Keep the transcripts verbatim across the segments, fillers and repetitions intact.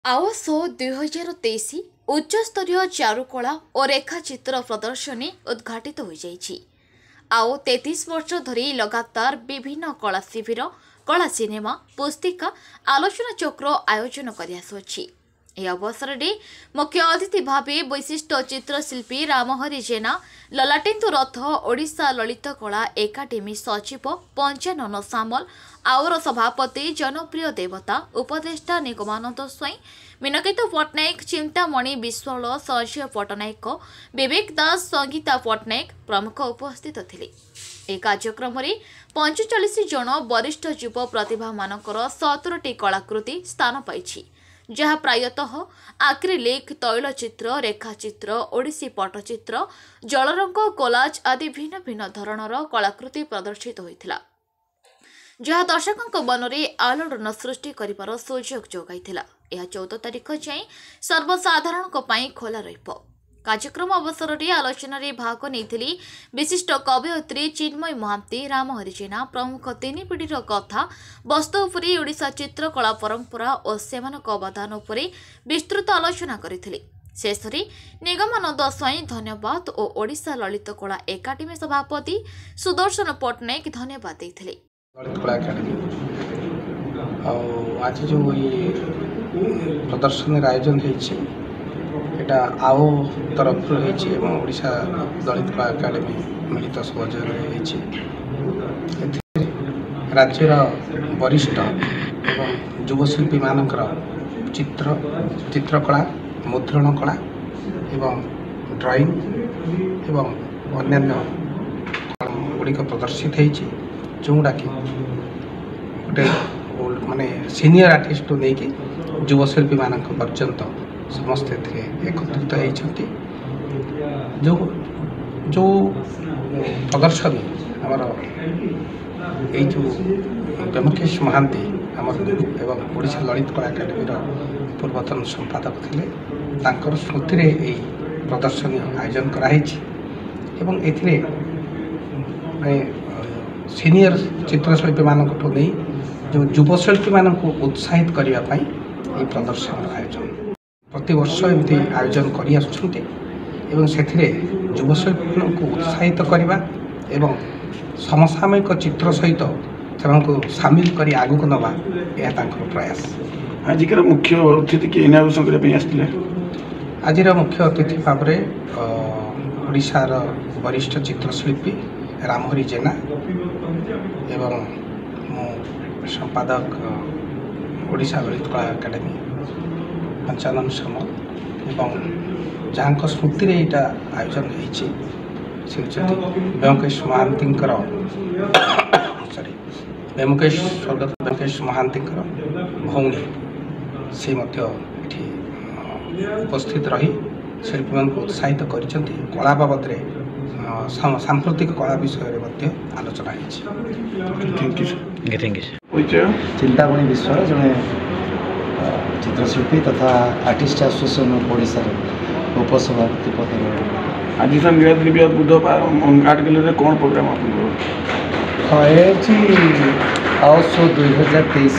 आवसो दुई हजार तेईस उच्चस्तरीय चारुकला और रेखाचित्र प्रदर्शनी उद्घाटित हो जाइछि। आओ तैंतीस वर्ष धरी लगातार विभिन्न कला शिविर, कला सिनेमा, पुस्तिका, आलोचना चक्र आयोजन कर आसुछि। ଏହି ଅବସରରେ ମୁଖ୍ୟ ଅତିଥି ଭାବେ ବିଶିଷ୍ଟ ଚିତ୍ରଶିଳ୍ପୀ ରାମହରି ଜେନା, ଲଲାଟେନ୍ଦୁ ରଥ, ଓଡ଼ିଶା ଲଳିତ କଳା ଏକାଡେମୀ ସଚିବ ପଞ୍ଚାନନ ସାମଲ, ଆଉର ସଭାପତି ଜନପ୍ରିୟ ଦେବତା ଉପଦେଷ୍ଟା ନିଗମାନନ୍ଦ ସ୍ୱାଇଁ, ମିନକେତ ପଟ୍ଟନାୟକ, ଚିନ୍ତାମଣି ବିଶ୍ୱାଳ, ସଞ୍ଜୟ ପଟ୍ଟନାୟକ, ବିବେକ ଦାସ, ସଙ୍ଗୀତା ପଟ୍ଟନାୟକ ପ୍ରମୁଖ ଉପସ୍ଥିତ ଥିଲେ। ଏହି କାର୍ଯ୍ୟକ୍ରମରେ ପଞ୍ଚଚାଳିଶ ଜଣ ବରିଷ୍ଠ ଯୁବ ପ୍ରତିଭାମାନଙ୍କର ସତରଟି କଳାକୃତି ସ୍ଥାନ ପାଇଛି, जहाँ प्रायतः आक्रिलिक, तैलचित्र, रेखाचित्र, ओडिसी पट्टचित्र, जलरंग, कोलाज आदि भिन्न भिन्न धरणर कलाकृति प्रदर्शित होइथिला, जहाँ दर्शकों मन में आलोड़न सृष्टि करिबार सुजोग जोगाइथिला। यह चौदह तारीख जाए सर्वसाधारण खोला रहिबो। कार्यक्रम अवसर में आलोचन भाग नहीं विशिष्ट कवयित्री चिन्मयी महांती, रामहरि जेना प्रमुख तीन पीढ़ीर कथा वस्तु उपरि ओडिशा चित्रकला परंपरा और सेमानक अवदान उपरि विस्तृत आलोचना करथिले। शेषरे निगमानंद स्वाई धन्यवाद और ओडिशा ललित कला एकाडेमी सभापति सुदर्शन पट्टनायक धन्यवाद देथिले। ललित कला एकाडेमी आज जो ये प्रदर्शन आयोजन होइछि एटा आओ तरफ ओडिशा दलित कला एकाडेमी मिलित सहयोग राज्यर वरिष्ठ एवं युवशिल्पी मानकर चित्र चित्रकला, मुद्रण कला एवं ड्राइंग एवं अन्यान्य गुड़िक प्रदर्शित होती जोटा कि गोटे माने सीनियर आर्टिस्ट नहीं कि युवशिल्पी मान पर्यंत समस्ते एकत्रित होती जो जो प्रदर्शनी आमर ये जो व्यमकेश महांती आमर एवं ओडिशा ललित कला एकाडेमी पूर्वतन संपादक थे स्मृति रे यही प्रदर्शनी आयोजन कराई एवं एथिरे सीनियर चित्रशिल्पी मान नहीं जो युवशिल्पी मान उत्साहित करने ये प्रदर्शन आयोजन प्रति वर्ष एमती आयोजन कर युवशिल्पी को उत्साहित करवा एवं समसामयिक चित्र सहित सामिल कर आगू को नवा यह प्रयास। आजिकार मुख्य अतिथि किए आसते आज मुख्य अतिथि भाव में ओडिशार वरिष्ठ चित्रशिल्पी रामहरि जेना एवं मो संपादक ओडिशा ललित कला एकाडेमी पंचानन सामल एवं जहाँ स्मृति रे यहाँ आयोजन होती व्यमकेश महांती सॉरी व्यमकेश स्वर्गत व्यमकेश महांती भौणी से उपस्थित रही शिल्पी मान उत्साहित कर कला बाबद सांप्रतिक कला विषय आलोचना चिंतामणि विश्वाल जड़े चित्रशिल्पी तथा आर्टिस्ट एसोसिएशन ऑफ ओडिशा उपसभापति पद। आज बुधवार आर्ट गैलरी कौन प्रोग्राम आप आओसो दुई हजार तेईस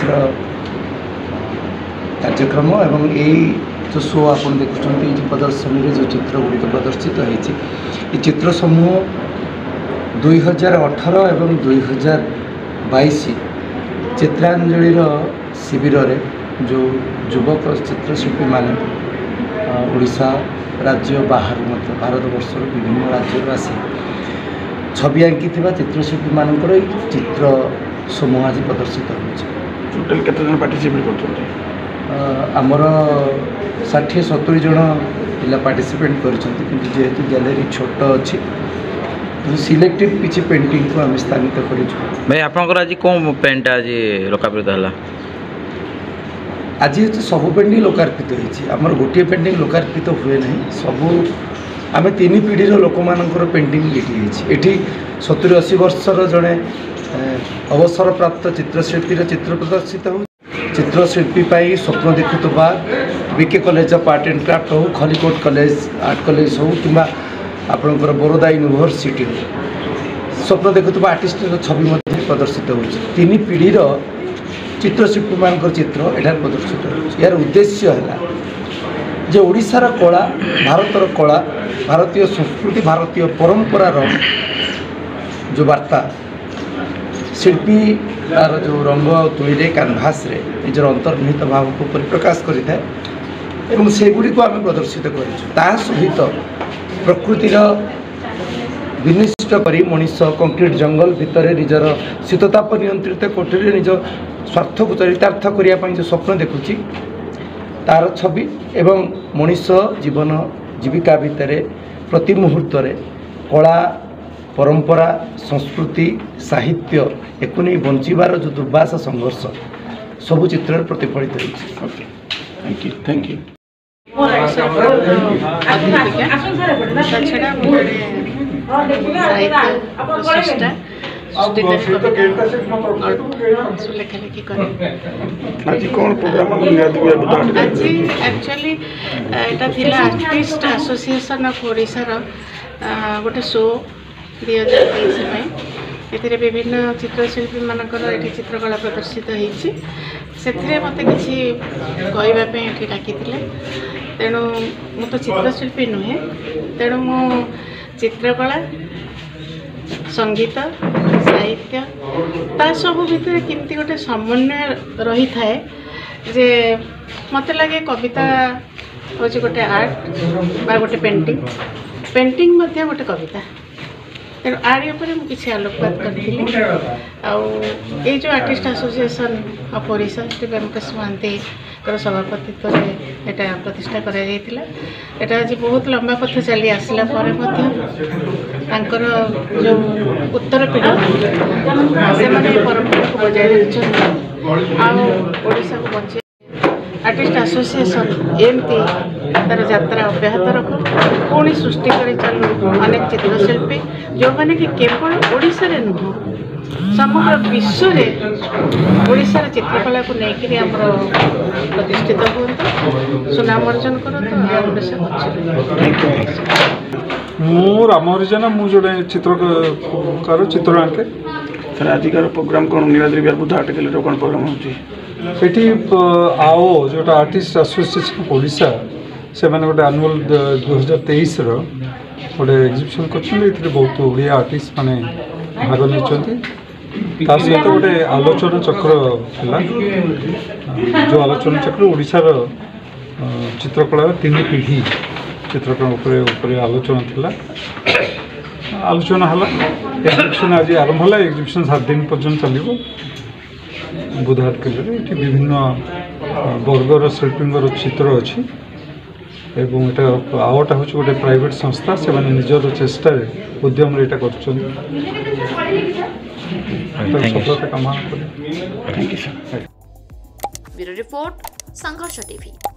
कार्यक्रम एवं यही जो शो आप देखुं ये प्रदर्शनी जो चित्र गुड़िक प्रदर्शित होती चित्र समूह दुई हजार अठर एवं दुई हजार बैश चित्रांजलि शिविर रे जो युवक चित्रशिल्पी माने ओडिशा राज्य बाहर मतलब भारत वर्ष विभिन्न राज्य आसी छवि आंकी चित्रशिल्पी मानकर चित्र समूह आज प्रदर्शित टोटल केते जन पार्टिसिपेट करछथि आमर षाठी सत्तरी जन पिला पार्टिसिपेट करछथि किंतु जेहेतु गैलरी छोट अछि सिलेक्टेड किछि पेंटिंग को हम स्थानित करिछु। भाई आपनकर आज कोन पेंट आज लोकार्पित हला आज सब पेंटिंग लोकार्पित होती आमर गोटे पेंटिंग लोकार्पित हुए ना सबू आम तीन पीढ़ी लोक मान पेंटिंग ये सतुरी अशी वर्षर जड़े अवसर प्राप्त चित्रशिल्पी चित्र प्रदर्शित हो चित्रशिल्पी स्वप्न देखुवा BK college of art and craft हो खलिकोट कॉलेज आर्ट कॉलेज हो कि आपणकर बरोदा यूनिवर्सिटी हो स्वप्न देखुवा आर्टिस्ट छवि प्रदर्शित हो तीन पीढ़ीर चित्रशिल्पी मान चित्र एठार प्रदर्शित होती यार उद्देश्य है जे ओडिशार कला भारतर कला भारतीय संस्कृति भारतीय परंपरार जो वार्ता शिल्पी तार जो रंग तुली कैनभास रे निजर अंतर्निहित भाव को परिप्रकाश करें एवं सेगुड़ी को आम प्रदर्शित कर सहित प्रकृतिर विनिष्ट करी मनीष कंक्रीट जंगल भितर निजर शीतताप नियंत्रित कोठरी निज स्वार्थ को चरितार्थ करने जो स्वप्न देखुची तार छवि एवं मनीष जीवन जीविका भितर प्रति मुहूर्त कला परंपरा संस्कृति साहित्य एक नहीं बंचार जो दुर्वास संघर्ष सबू चित्र प्रतिफलित होती। थैंक यू थैंक यू आज कौन प्रोग्राम आज एक्चुअली एटा थिला आर्टिस्ट एसोसिएशन ऑफ ओडिशा रो गोटे शो दुई हजार तेईस ए विभिन्न चित्रशिल्पी मानकर ये चित्रकला प्रदर्शित होती से मत कि कहवाई डाकी तेणु मु तो चित्रशिल्पी नुहे तेणु मु चित्रकला संगीत साहित्य ता सब भितर केमती गोटे समन्वय रही थाए जे मत लगे कविता हूँ गोटे आर्ट बा गोटे पेंटिंग पेंटिंग मध्य गोटे कविता तेणु आड़ी उपर मुझे आलोकपात करी जो artist association of Odisha Shri Venkatesh Mohanty सभापतित्व यहाँ प्रतिष्ठा करा आज बहुत लंबा पथ चली आसला जो उत्तर पीढ़ी से परंपरा को बजाय रखा को बचे आर्टिस्ट एसोसिएशन एमती तार यात्रा अब्याहत रख पुणी सृष्टि कर चलू अनेक चित्रशिल्पी जो मैंने कि केवल ओडिशा रे नुह समग्र विश्व में ओडिशार चित्रकला को लेकर आमर प्रतिष्ठित हूँ सुनाम अर्जन कर मु राम हरिजन मु जोड़े चित्रकार चित्र आंके सर आजिकार प्रोग्राम कौन नीलाद्री बिहार बुद्ध आर्ट गैलरी कौन प्रोग्राम होची एटी आओ जोटा आर्टिस्ट एसोसिएशन ओडिशा से मैंने गोटे आनुअल दो हजार तेईस रोटे एग्जिबिशन कर बहुत ओडिया आर्टिस्ट माने भाग नहीं तार सहित गोटे आलोचना चक्र जो आलोचना चक्र ओडिशार चित्रकला तीन पीढ़ी चित्रकला उपर आलोचना थिला आलोचना है एग्जिबिशन आज आरंभ है एग्जिबिशन सात दिन पर्यटन चलो बुधवार केन्द्र ये विभिन्न वर्गर शिल्पींर चित्र अच्छी एवं यहाँ आउटा हूँ गोटे प्राइवेट संस्था से मैंने निजर चेष्टा उद्यम यहाँ कर सफलता कामना कर। Bureau report Sangharsh TV.